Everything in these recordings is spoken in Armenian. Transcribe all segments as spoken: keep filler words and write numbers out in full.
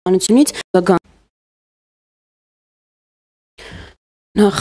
ինքնիշխանությունից Նախ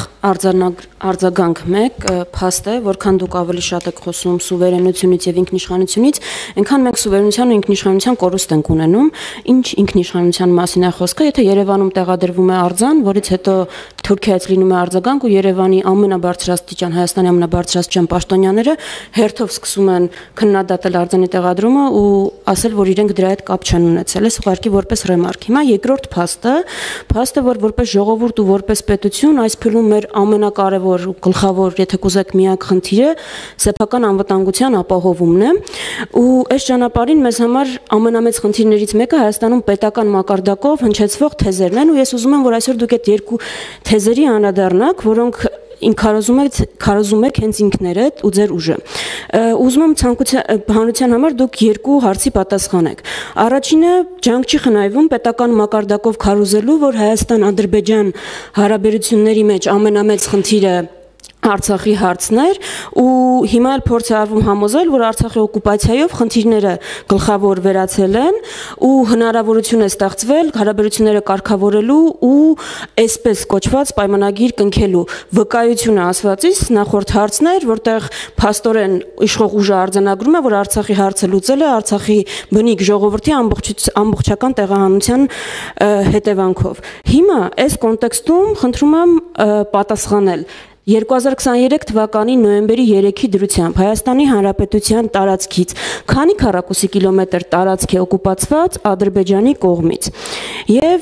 արձագանք մեկ փաստ է, որքան դուք ավելի շատ եք խոսում սուվերենությունից եւ ինքնիշխանությունից, այնքան մենք սուվերենության ու ինքնիշխանության կորուստ ենք ունենում, ինչ ինքնիշխանության մասին է խոսքը, եթե Երևանում տեղադրվում է արձան, որից հետո Թուրքիայից լինում է արձագանք ու Երևանի ամենաբարձրաստիճան, Հայաստանի ամենաբարձրաստիճան պաշտոնյաները հերթով սկսում են քննադատել արձանի տեղադրումը ու ասել, որ իրենք դրա հետ կապ չեն ունեցել, այս ուղղակի որպես ռեմարկ։ Հիմա երկրորդ փաստը, փաստը, որ որպես ժողովուրդ ու որպես պետություն այս փուլում մեր ամենակարևոր ու գլխավոր, եթե կուզեք, միակ խնդիրը սեփական անվտանգության ապահովումն է ու այս ճանապարհին մեզ համար ամենամեծ խնդիրներից մեկը Հայաստանում պետական մակարդակով հնչեցվող թեզերն են ու ես ուզում եմ, որ այսօր դուք այդ երկու թեզերի անդրադառնաք, որոնք քարոզում եք քարոզում եք հենց ինքներդ ու ձեր ուժը։ Ուզում եմ ցանկության հանրության համար դուք երկու հարցի պատասխանեք։ Առաջինը ջանք չի խնայվում պետական մակարդակով քարոզելու, որ Հայաստան-Ադրբեջան հարաբերությունների մեջ ամենամեծ խնդիրը Արցախի հարցն էր ու հիմա էլ փորձ է արվում համոզել, որ Արցախի օկուպացիայով խնդիրները գլխավոր վերացել են ու հնարավորություն է ստեղծվել հարաբերությունները կարգավորելու ու այսպես կոչված պայմանագիր կնքելու։ Վկայությունը ասվածից նախորդ հարցն էր, որտեղ փաստորեն իշխող ուժը արձանագրում է, որ Արցախի հարցը լուծել է Արցախի բնիկ ժողովրդի ամբողջական տեղահանության հետևանքով։ Հիմա այս կոնտեքստում խնդրում եմ պատասխանել երկու հազար քսաներեք թվականի նոյեմբերի երեքի դրությամբ Հայաստանի Հանրապետության տարածքից քանի քառակուսի կիլոմետր տարածք է օկուպացված Ադրբեջանի կողմից։ Եվ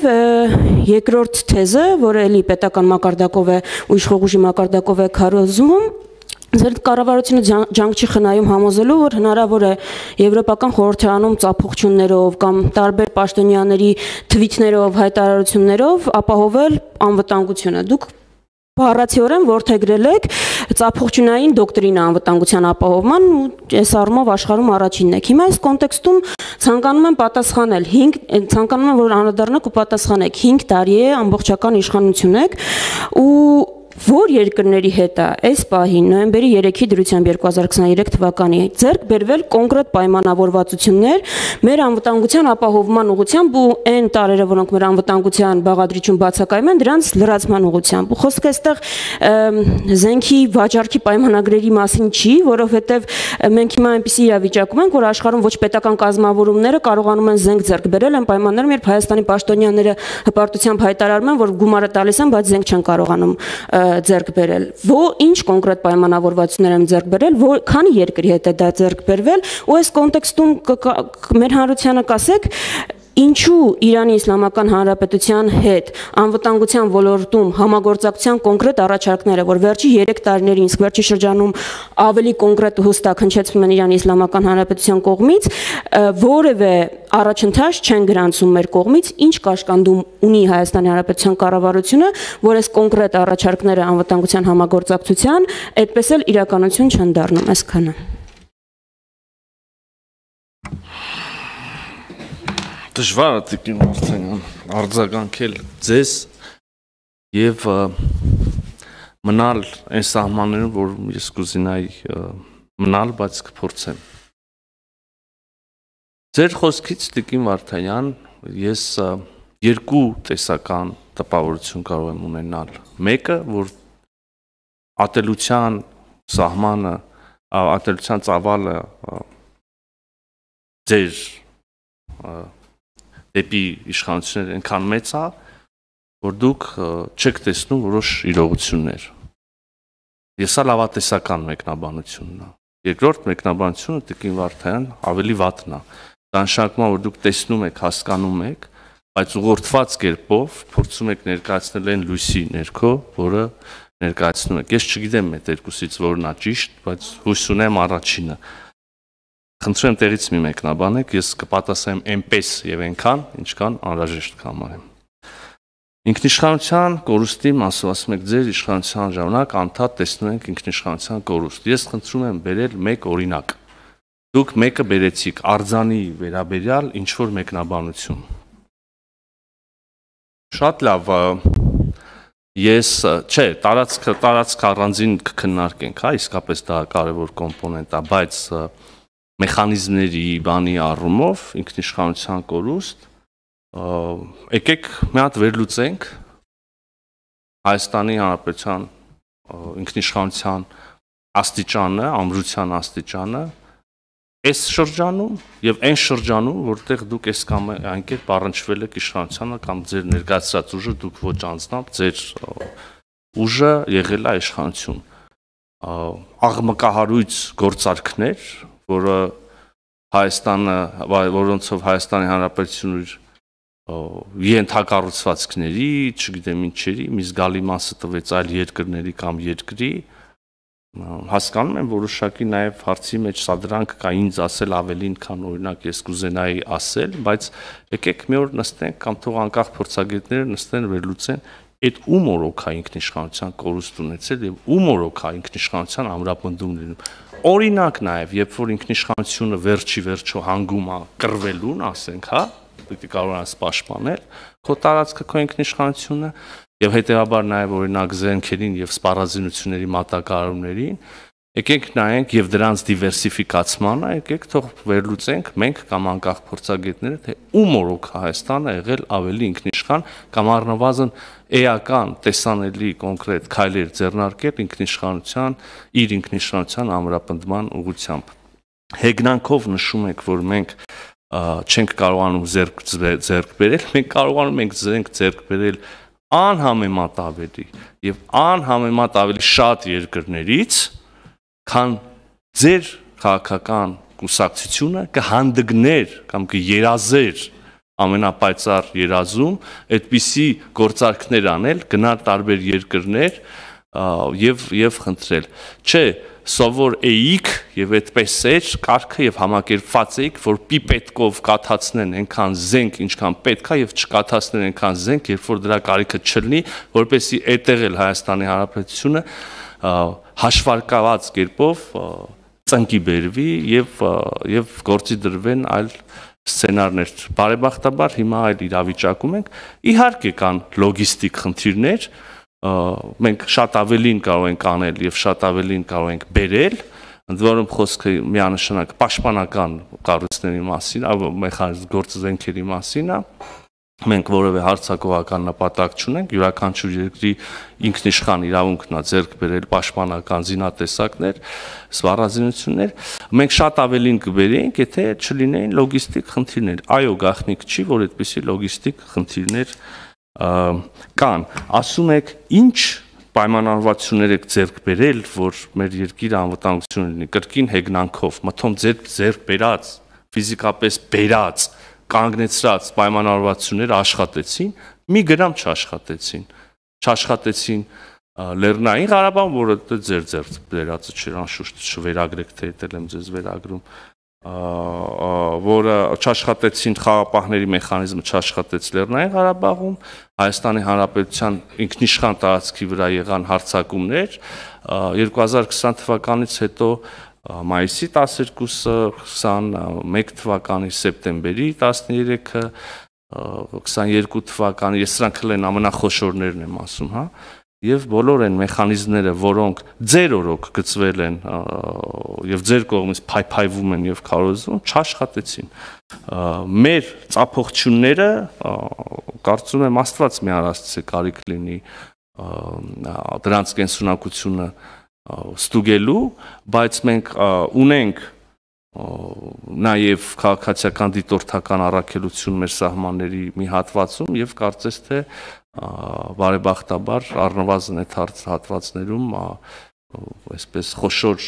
երկրորդ թեզը, որը էլի պետական մակարդակով է ու իշխող ուժի մակարդակով է քարոզում, Ձեր կառավարությունը ջանք չի խնայում համոզելու, որ հնարավոր է Եվրոպական խորհրդարանում ծափողջություններով կամ տարբեր պաշտոնյաների թվիթներով, հայտարարություններով ապահովել անվտանգությունը։ Դուք Բառացիորեն որդեգրել եք ծափողջունային դոկտրինա անվտանգության ապահովման ու այս առումով աշխարհում առաջինն եք։ Հիմա այս կոնտեքստում ցանկանում եմ պատասխանել հինգ ցանկանում եմ որ անդրադառնաք ու պատասխանեք հինգ տարի է ամբողջական իշխանություն եք ու Որ երկրների հետ է այս պահին նոյեմբերի երեքի դրությամբ երկու հազար քսաներեք թվականի ձեռք բերվել կոնկրետ պայմանավորվածություններ մեր անվտանգության ապահովման ուղղությամբ ու այն տարերը, որոնք մեր անվտանգության բաղադրիչում բացակայում են, դրանց լրացման ուղղությամբ։ Ու խոսքը այստեղ զենքի վաճառքի պայմանագրերի մասին չի, որովհետև մենք հիմա այնպիսի իրավիճակում ենք, որ աշխարհում ոչ պետական կազմավորումները կարողանում են զենք ձեռք բերել այն պայմաններում, երբ Հայաստանի պաշտոնյաները հպարտությամբ հայտարարում են, որ գումարը տալիս են, բայց զենք չեն կարողանում ձեռք բերել։ Ո ինչ կոնկրետ պայմանավորվածություններ են ձեռք բերել, որ քանի երկրի հետ է դա ձեռք բերվել, ու այս կոնտեքստում մեր հանրությանը կասեք, ինչու Իրանի Իսլամական Հանրապետության հետ անվտանգության ոլորտում համագործակցության կոնկրետ առաջարկները, որ վերջի երեք տարիներին, իսկ վերջի շրջանում ավելի կոնկրետ ու հստակ հնչեցվում են Իրանի Իսլամական Հանրապետության կողմից, որևէ առաջընթաց չեն գրանցում մեր կողմից, ինչ կաշկանդում ունի Հայաստանի Հանրապետության կառավարությունը, որ այս կոնկրետ առաջարկները անվտանգության համագործակցության այդպես էլ իրականություն չեն դառնում, այսքանը։ Դժվար է տիկին Վարդանյան արձագանքել ձեզ եւ մնալ այն սահմաններում, որ ես կուզենայի մնալ, բայց կփորձեմ։ Ձեր խոսքից տիկին Վարդանյան ես երկու տեսական տպավորություն կարող եմ ունենալ։ Մեկը, որ ատելության սահմանը, ատելության ծավալը ձեր դեպի իշխանությունները այնքան մեծ է, որ դուք չեք տեսնում որոշ իրողություններ։ Ես ա լավատեսական մեկնաբանությունն է։ Երկրորդ մեկնաբանությունը տիկին Վարդանյան ավելի վատն է։ Դա նշանակում է, որ դուք տեսնում եք, հասկանում եք, բայց ուղղորդված կերպով փորձում եք ներկայացնել այն լույսի ներքո, որը ներկայացնում եք։ Ես չգիտեմ այդ երկուսից որն է ճիշտ, բայց հույս ունեմ առաջինը։ Խնդրեմ տեղից մի մեկնաբանեք, ես կպատասխանեմ այնպես եւ այնքան, ինչքան անհրաժեշտ կհամարեմ։ Ինքնիշխանության կորուստի մասով ասում եք ձեր իշխանության ժամանակ անդադ տեսնում ենք ինքնիշխանության կորուստ։ Ես խնդրում եմ բերել մեկ օրինակ։ Դուք մեկը բերեցիք արձանի վերաբերյալ ինչ որ մեկնաբանություն։ Շատ լավ, ես, չէ, տարածքը տարածք առանձին կքննարկենք, հա, իսկապես դա կարևոր կոմպոնենտ է, բայց մեխանիզմների բանի առումով ինքնիշխանության կորուստ եկեք մի հատ վերլուծենք Հայաստանի Հանրապետության ինքնիշխանության աստիճանը, ամրության աստիճանը այս շրջանում եւ այն շրջանում, որտեղ դուք այս կամ այն կերպ առնչվել եք իշխանությանը կամ ձեր ներկայացրած ուժը դուք ոչ անձնամբ ձեր ուժը եղել է իշխանություն։ Աղմկահարույց գործարքներ, որը Հայաստանը, որոնցով Հայաստանի Հանրապետությունը ենթակառուցվածքների, չգիտեմ ինչերի, մի զգալի մասը տվեց այլ երկրների կամ երկրի, հասկանում եմ որոշակի նաև հարցի մեջ սադրանք կա ինձ ասել ավելին, քան օրինակ ես կուզենայի ասել, բայց եկեք մի օր նստենք կամ թող անկախ փորձագետները նստեն վերլուծեն, այդ ում օրոք է ինքնիշխանության կորուստ ունեցել եւ ում օրոք է ինքնիշխանության ամրապնդում լինում։ Օրինակ նաև, երբ որ ինքնիշխանությունը վերջի վերջո հանգում է կռվելուն, ասենք, հա, պետք է կարողանաս պաշտպանել քո տարածքը, քո ինքնիշխանությունը եւ հետեւաբար նաեւ օրինակ զենքերին եւ սպառազինությունների մատակարարումներին, եկեք նայենք եւ դրանց դիվերսիֆիկացմանը, եկեք թող վերլուծենք մենք կամ անկախ փորձագետները, թե ում օրոք Հայաստանը եղել ավելի ինքնիշխան կամ առնվազն էական տեսանելի կոնկրետ քայլեր ձեռնարկել ինքնիշխանության, իր ինքնիշխանության ամրապնդման ուղղությամբ։ Հեգնանքով նշում եք, որ մենք չենք կարողանում ձեռք ձեռք բերել, մենք կարողանում ենք ձեռք ձեռք բերել անհամեմատ ավելի եւ անհամեմատ ավելի շատ երկրներից, քան ձեր քաղաքական կուսակցությունը կհանդգներ կամ կերազեր ամենապայծառ երազում այդպիսի գործարքներ անել, գնալ տարբեր երկրներ եւ եւ խնդրել։ Չէ, սովոր էիք եւ այդպես էր կարգը եւ համակերպված էիք, որ պիպետկով կաթացնեն այնքան զենք, ինչքան պետք է եւ չկաթացնեն այնքան զենք, երբ որ դրա կարիքը չլինի, որպեսզի այդտեղ էլ Հայաստանի Հանրապետությունը հաշվարկված կերպով ծնկի բերվի եւ եւ գործի դրվեն այլ սցենարներ։ Բարեբախտաբար հիմա այլ իրավիճակում ենք։ Իհարկե կան լոգիստիկ խնդիրներ, մենք շատ ավելին կարող ենք անել եւ շատ ավելին կարող ենք բերել, ընդ որում խոսքը միանշանակ պաշտպանական կառույցների մասին, մեխանիզմ գործազենքերի մասին է։ Մենք որևէ հարձակողական նպատակ չունենք, յուրաքանչյուր երկրի ինքնիշխան իրավունքն է ձեռք բերել պաշտպանական զինատեսակներ, սպառազինություններ։ Մենք շատ ավելին կբերեինք, եթե չլինեին լոգիստիկ խնդիրներ։ Այո, գաղտնիք չի, որ այդպիսի լոգիստիկ խնդիրներ կան։ Ասում եք, ինչ պայմանավորվածություններ եք ձեռք բերել, որ մեր երկիրը անվտանգություն լինի, կրկին հեգնանքով, մթոմ ձեր ձեռք բերած, ֆիզիկապես բերած կանգնեցրած պայմանավորվածությունները աշխատեցին, մի գրամ չաշխատեցին, չաշխատեցին Լեռնային Ղարաբաղ, որը ձեր ձեռք բերածը չէր, անշուշտ չվերագրեք, թե դել եմ ձեզ վերագրում, որը չաշխատեցին խաղապահների մեխանիզմը չաշխատեց Լեռնային Ղարաբաղում, Հայաստանի Հանրապետության ինքնիշխան տարածքի վրա եղան հարձակումներ, երկու հազար քսան թվականից հետո մայիսի տասներկուսը, քսանմեկ թվականի սեպտեմբերի տասներեքը, քսաներկու թվականի, ես սրանք են ամենախոշորներն եմ ասում, հա, եւ բոլոր այն մեխանիզմները, որոնք ձեր օրոք գծվել են եւ ձեր կողմից փայփայվում են եւ քարոզվում, չաշխատեցին։ Մեր ծափողջունները, կարծում եմ Աստված մի առաստի կարիք լինի դրանց կենսունակությունը ստուգելու, բայց մենք ունենք նաև քաղաքացիական դիտորդական առաքելություն մեր սահմանների մի հատվածում եւ կարծես թե բարեբախտաբար առնվազն այդ հատվածներում այսպես խոշոր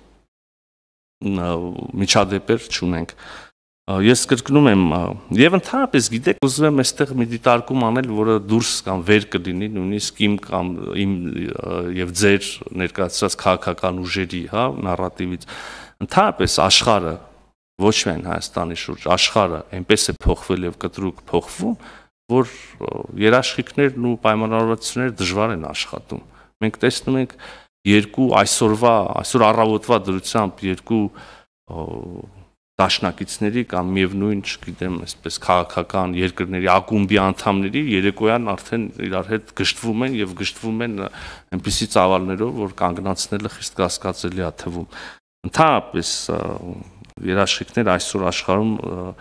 միջադեպեր չունենք։ Ես կրկնում եմ եւ ընդհանրապես գիտեք, ուզում եմ այստեղ մի դիտարկում անել, որը դուրս կամ վեր կլինի նույնիսկ իմ կամ իմ եւ ձեր ներկայացրած քաղաքական ուժերի, հա, նարատիվից։ Ընդհանրապես աշխարհը ոչ միայն Հայաստանի շուրջ, աշխարհը այնպես է փոխվել եւ կտրուկ փոխվում, որ երաշխիքներն ու պայմանավորվածությունները դժվար են աշխատում։ Մենք տեսնում ենք երկու այսօրվա, այսօր առավոտվա դրությամբ երկու դաշնակիցների կամ միևնույն, չգիտեմ, այսպես քաղաքական երկրների ակումբի անդամների երեկոյան արդեն իրար հետ գժտվում են եւ գժտվում են այնպիսի ծավալներով, որ կանգնացնելը խիստ կասկածելի է թվում։ Ընդհանրապես երաշխիքները այսօր աշխարհում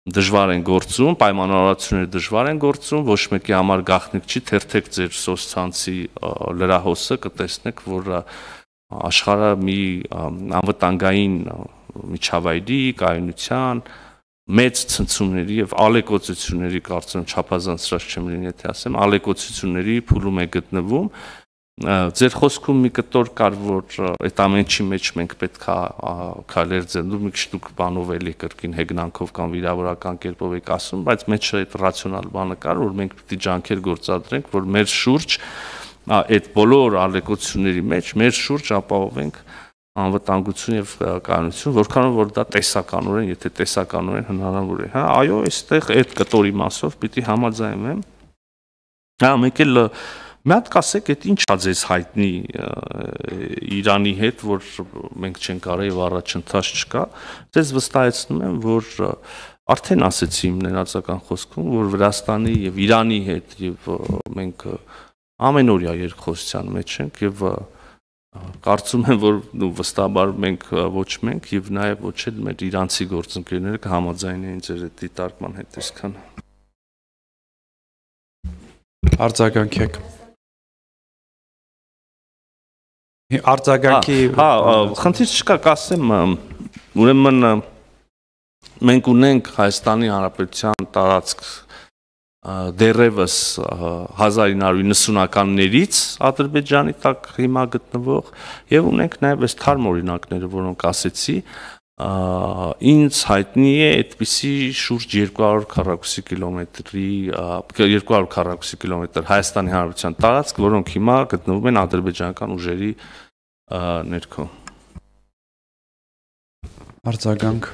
դժվար են գործում, պայմանավորվածությունները դժվար են գործում, ոչ մեկի համար գաղտնիք չի, թերթեք ձեր սոցցանցի լրահոսը կտեսնեք, որ աշխարհը մի անվտանգային միջավայրի, կայունության, մեծ ցնցումների եւ ալեկոծությունների կարծեմ չափազանցրած չեմ լինի, եթե ասեմ, ալեկոծությունների փուլում է գտնվում։ Ձեր խոսքում մի կտոր կար, որ այդ ամենի մեջ մենք պետք է քայլեր ձեռնու մի քիչ բանով էլի կրկին հեգնանքով կամ վիրավորական կերպով եք ասում, բայց մեջ այդ ռացիոնալ բանը կար, որ մենք պետք է ջանքեր գործադրենք, որ մեր շուրջ այդ բոլոր ալեկոծությունների մեջ մեր շուրջ ապահովենք անվտանգություն եւ կայունություն, որքանով որ դա տեսականորեն, եթե տեսականորեն հնարավոր է, հա, այո, այստեղ այդ կտորի մասով պիտի համաձայնվեմ։ Հա, մեկ էլ մի հատ կասեք, այդ ինչ ա ձեզ հայտնի Իրանի հետ, որ մենք չենք արել եւ առաջընթաց չկա, ձեզ վստահեցնում եմ, որ արդեն ասեցի իմ ներածական խոսքում, որ Վրաստանի եւ Իրանի հետ եւ մենք ամենօրյա երկխոսության մեջ ենք եւ կարծում եմ, որ վստահաբար մենք ոչ մենք եւ նաեւ ոչ էլ մեր իրանցի գործընկերները կհամաձայնեին ձեր այդ դիտարկման հետ այսքան։ Արձագանքեք։ Արձագանքի հա, խնդիր չկա, կասեմ, ուրեմն մենք ունենք Հայաստանի Հանրապետության տարածք դեռևս հազար ինը հարյուր նվությաններից Ադրբեջանի տակ հիմա գտնվող եւ ունենք նաեւ այս թարմ օրինակները, որոնք ասեցի, ինձ հայտնի է այդպիսի շուրջ երկու հարյուր քառակուսի կիլոմետրի երկու հարյուր քառակուսի կիլոմետր Հայաստանի Հանրապետության տարածք, որոնք հիմա գտնվում են ադրբեջանական ուժերի ներքո։ Արձագանք։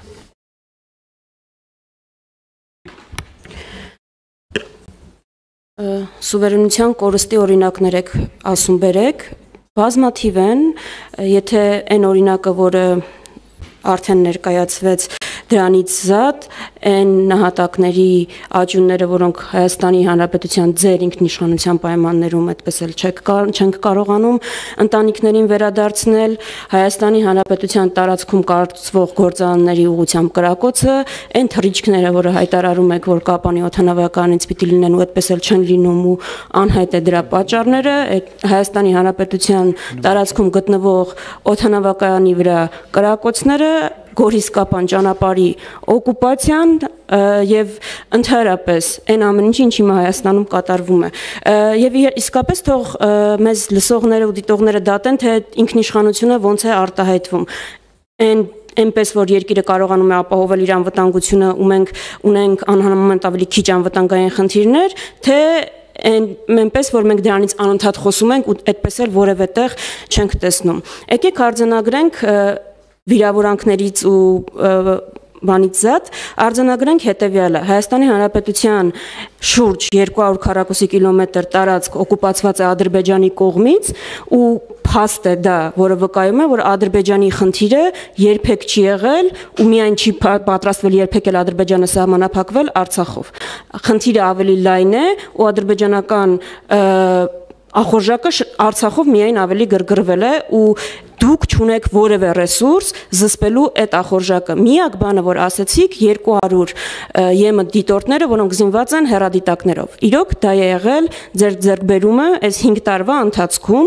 Սուվերենության կորստի օրինակներ եք ասում բերեք, բազմաթիվ են, եթե այն օրինակը, որը արդեն ներկայացվեց դրանից զատ, այն նահատակների աճյունները, որոնք Հայաստանի Հանրապետության ձեր ինքնիշխանության պայմաններում այդպես էլ չենք կարողանում ընտանիքներին վերադարձնել, Հայաստանի Հանրապետության տարածքում կարծվող գործարանների ուղղությամբ կրակոցը, այն թռիչքները, որը հայտարարում եք, որ Կապանի օդանավականից պիտի լինեն ու այդպես էլ չեն լինում ու անհայտ է դրա պատճառները, Հայաստանի Հանրապետության տարածքում գտնվող օդանավակայանի վրա կրակոցները, Գորիս-Կապան ճանապարհի օկուպացիան եւ ընդհանրապես այն ամեն ինչը, ինչ հիմա Հայաստանում կատարվում է։ Եվ իսկապես թող մեզ լսողները ու դիտողները դատեն, թե ինքնիշխանությունը ոնց է արտահայտվում։ Այն այնպես որ երկիրը կարողանում է ապահովել իր անվտանգությունը ու մենք ունենք անհամեմատ ավելի քիչ անվտանգային խնդիրներ, թե այնպես որ մենք դրանից անընդհատ խոսում ենք ու այդպես էլ որևէ տեղ չենք տեսնում։ Եկեք արձանագրենք վիրավորանքներից ու բանից զատ արձանագրենք հետևյալը. Հայաստանի Հանրապետության շուրջ երկու հարյուր քառակուսի կիլոմետր տարածք օկուպացված է Ադրբեջանի կողմից ու փաստ է դա, որը վկայում է, որ Ադրբեջանի խնդիրը երբեք չի եղել ու միայն չի պատրաստվել երբեք էլ Ադրբեջանը սահմանափակվել Արցախով։ Խնդիրը ավելի լայն է ու ադրբեջանական ախորժակը Արցախով միայն ավելի գրգռվել է ու դուք չունեք որևէ ռեսուրս զսպելու այդ ախորժակը։ Միակ բանը, որ ասեցիք, երկու հարյուր ԵՄ դիտորդները, որոնք զինված են հեռադիտակներով։ Իրոք դա է եղել ձեր ձեռքբերումը այս հինգ տարվա ընթացքում,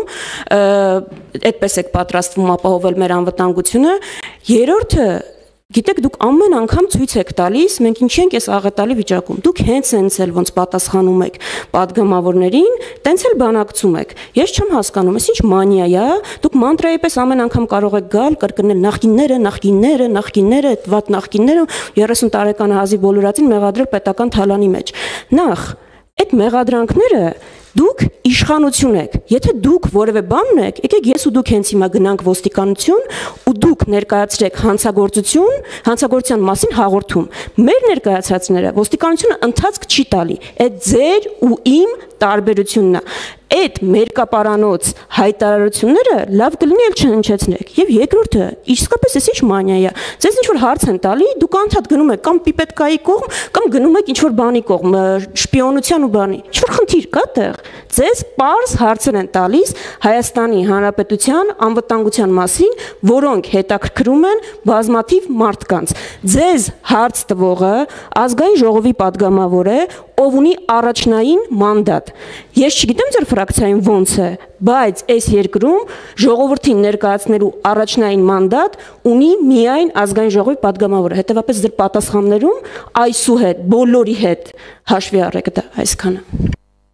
այդպես եք պատրաստվում ապահովել մեր անվտանգությունը։ Երրորդը Գիտեք, դուք ամեն անգամ ցույց եք տալիս, մենք ինչի ենք այս աղետալի վիճակում։ Դուք հենց հենց էլ ոնց պատասխանում եք պատգամավորներին, տենց էլ բանակցում եք։ Ես չեմ հասկանում, այս ինչ մանիա է, դուք մանտրայի պես ամեն անգամ կարող եք գալ, կրկնել նախկինները, նախկինները, նախկինները, այդ վատ նախկինները, երեսուն տարեկան հազի բոլորածին մեղադրել պետական թալանի մեջ։ Նախ, այդ մեղադրանքները դուք իշխանություն եք։ Եթե դուք որևէ բան ունեք, եկեք ես ու դուք հենց հիմա գնանք ոստիկանություն ու դուք ներկայացրեք հանցագործություն, հանցագործության մասին հաղորդում։ Մեր ներկայացածները ոստիկանությունը ընթացք չի տալի։ Այդ ձեր ու իմ տարբերությունն է։ Այդ մերկապարանոց հայտարարությունները լավ կլինի էլ չհնչեցնեք։ Եվ երկրորդը, իսկապես էս ինչ մանիա է։ Ձեզ ինչ որ հարց են տալի, դուք անդադ գնում եք կամ պիպետկայի կողմ, կամ գնում եք ինչ որ բանի կողմ, շպիոնության ու բանի։ Ինչ որ խնդիր կա տեղ։ Ձեզ պարզ հարցեր են տալիս Հայաստանի Հանրապետության անվտանգության մասին, որոնք հետաքրքրում են բազմաթիվ մարդկանց։ Ձեզ հարց տվողը ազգային ժողովի падգամավոր է, ով ունի առաջնային մանդատ։ Ես չգիտեմ ձեր ֆրակցիային ոնց է, բայց այս երկրում ժողովրդին ներկայացնելու առաջնային մանդատ ունի միայն ազգային ժողովի падգամավորը։ Հետևաբար ձեր պատասխաններում այսուհետ բոլորի հետ հաշվի առեք դա այսքանը։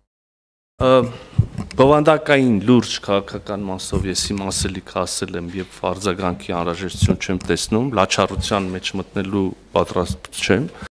Բովանդակային լուրջ քաղաքական մասով ես իմ ասելիքը ասել եմ եւ արձագանքի անհրաժեշտություն չեմ տեսնում, լաչառության մեջ մտնելու պատրաստ չեմ։